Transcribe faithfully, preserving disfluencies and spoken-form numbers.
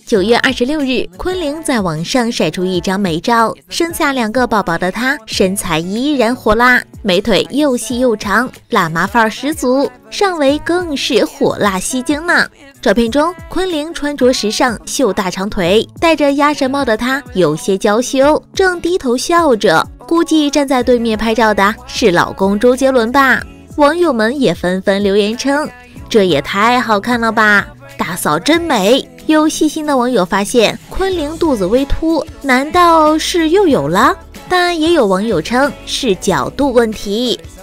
九月二十六日，昆凌在网上晒出一张美照，生下两个宝宝的她身材依然火辣，美腿又细又长，辣妈范儿十足，上围更是火辣吸睛呢。照片中，昆凌穿着时尚，秀大长腿，戴着鸭舌帽的她有些娇羞，正低头笑着，估计站在对面拍照的是老公周杰伦吧。网友们也纷纷留言称，这也太好看了吧，大嫂真美。有细心的网友发现昆凌肚子微凸，难道是又有了？但也有网友称是角度问题。